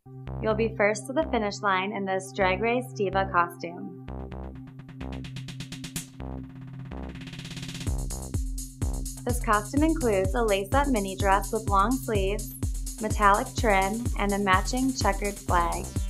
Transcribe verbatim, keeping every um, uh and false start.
You'll be first to the finish line in this Drag Race Diva costume. This costume includes a lace-up mini dress with long sleeves, metallic trim, and a matching checkered flag.